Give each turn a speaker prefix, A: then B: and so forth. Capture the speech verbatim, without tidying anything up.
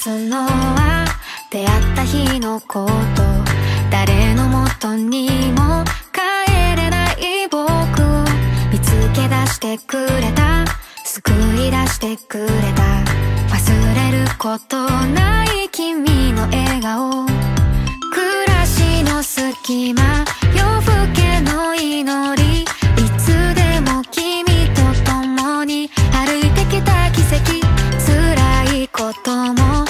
A: すのは出会った日のこと。誰のもとにも帰れない僕を見つけ出してくれた、救い出してくれた。忘れることない君の笑顔、暮らしの隙間、夜更けの祈り、いつでも君と共に歩いてきた奇跡。辛いことも